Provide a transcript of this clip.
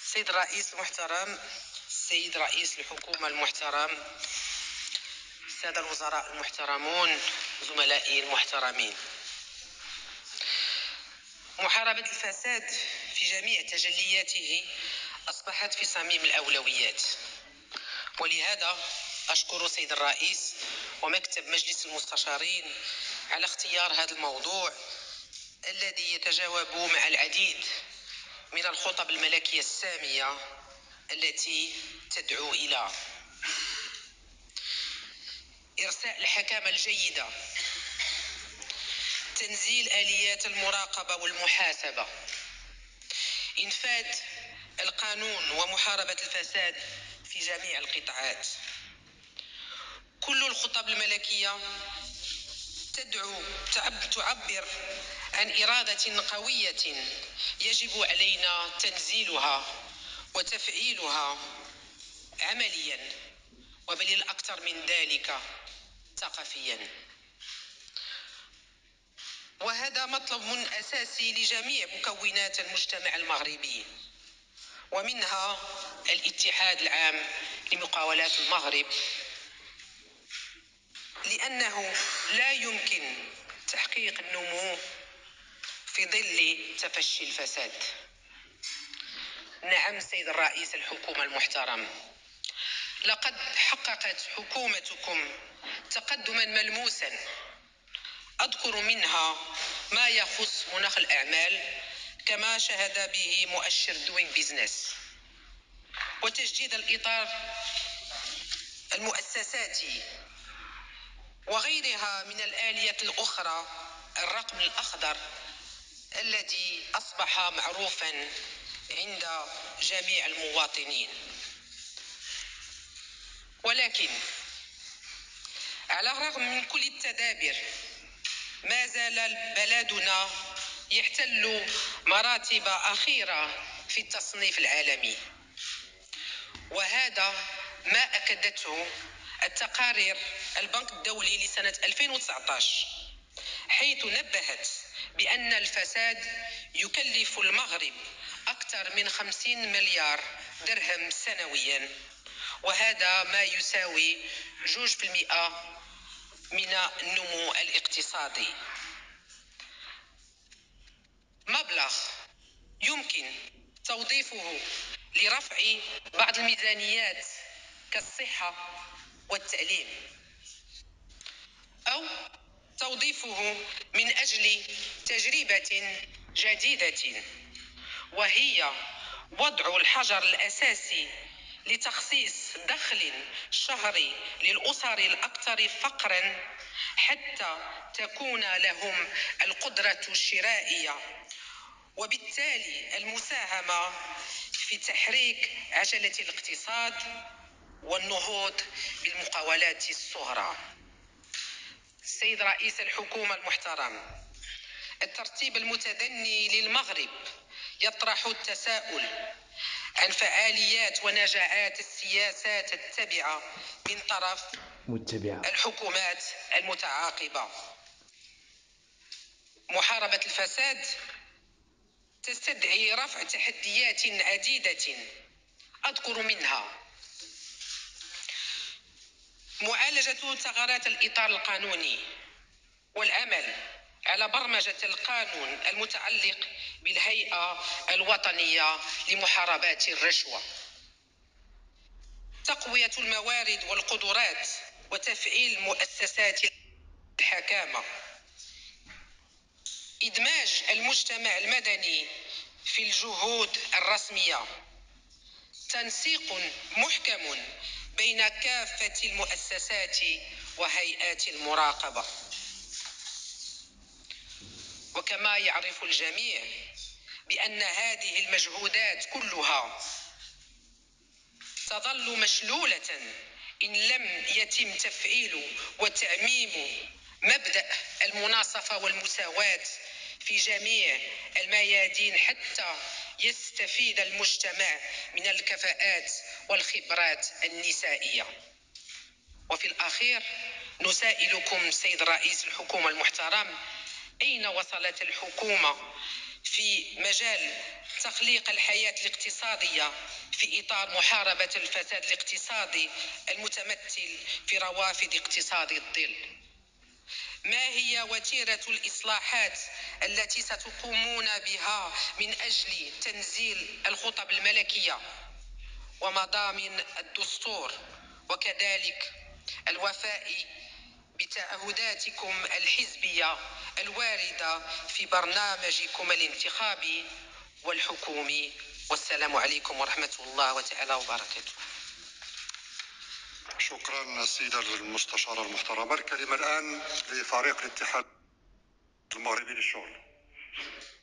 سيد الرئيس المحترم، سيد رئيس الحكومة المحترم، السادة الوزراء المحترمون، زملائي المحترمين، محاربة الفساد في جميع تجلياته أصبحت في صميم الأولويات، ولهذا أشكر سيد الرئيس ومكتب مجلس المستشارين على اختيار هذا الموضوع الذي يتجاوب مع العديد من الخطب الملكية السامية التي تدعو إلى إرساء الحكامة الجيدة، تنزيل آليات المراقبة والمحاسبة، إنفاذ القانون ومحاربة الفساد في جميع القطاعات. كل الخطب الملكية تعبر عن إرادة قوية يجب علينا تنزيلها وتفعيلها عمليا، وبل الأكثر من ذلك ثقافيا. وهذا مطلب أساسي لجميع مكونات المجتمع المغربي، ومنها الاتحاد العام لمقاولات المغرب، لأنه لا يمكن تحقيق النمو في ظل تفشي الفساد. نعم سيد الرئيس الحكومة المحترم، لقد حققت حكومتكم تقدما ملموسا، أذكر منها ما يخص مناخ الأعمال كما شهد به مؤشر Doing Business، وتجديد الإطار المؤسساتي وغيرها من الآليات الأخرى، الرقم الأخضر الذي أصبح معروفا عند جميع المواطنين. ولكن على الرغم من كل التدابير ما زال بلدنا يحتل مراتب أخيرة في التصنيف العالمي، وهذا ما أكدته التقارير البنك الدولي لسنة 2019، حيث نبهت بأن الفساد يكلف المغرب أكثر من 50 مليار درهم سنويا، وهذا ما يساوي 2% من النمو الاقتصادي، مبلغ يمكن توظيفه لرفع بعض الميزانيات كالصحة والتعليم، أو توظيفه من أجل تجربة جديدة، وهي وضع الحجر الأساسي لتخصيص دخل شهري للأسر الأكثر فقرا حتى تكون لهم القدرة الشرائية، وبالتالي المساهمة في تحريك عجلة الاقتصاد والنهوض بالمقاولات الصغرى. السيد رئيس الحكومة المحترم، الترتيب المتدني للمغرب يطرح التساؤل عن فعاليات ونجاعات السياسات التابعة من طرف الحكومات المتعاقبة. محاربة الفساد تستدعي رفع تحديات عديدة، أذكر منها معالجة ثغرات الإطار القانوني والعمل على برمجة القانون المتعلق بالهيئة الوطنية لمحاربة الرشوة، تقوية الموارد والقدرات وتفعيل مؤسسات الحكامة، إدماج المجتمع المدني في الجهود الرسمية، تنسيق محكم بين كافة المؤسسات وهيئات المراقبة. وكما يعرف الجميع بأن هذه المجهودات كلها تظل مشلولة إن لم يتم تفعيل وتعميم مبدأ المناصفة والمساواة في جميع الميادين حتى يستفيد المجتمع من الكفاءات والخبرات النسائية. وفي الأخير نسائلكم سيد رئيس الحكومة المحترم، أين وصلت الحكومة في مجال تخليق الحياة الاقتصادية في إطار محاربة الفساد الاقتصادي المتمثل في روافد اقتصاد الظل. ما هي وتيرة الإصلاحات التي ستقومون بها من أجل تنزيل الخطب الملكية ومضامن الدستور، وكذلك الوفاء بتعهداتكم الحزبية الواردة في برنامجكم الانتخابي والحكومي؟ والسلام عليكم ورحمة الله تعالى وبركاته. شكرا السيدة المستشارة المحترمة. الكلمة الآن لفريق الاتحاد المغربي للشغل.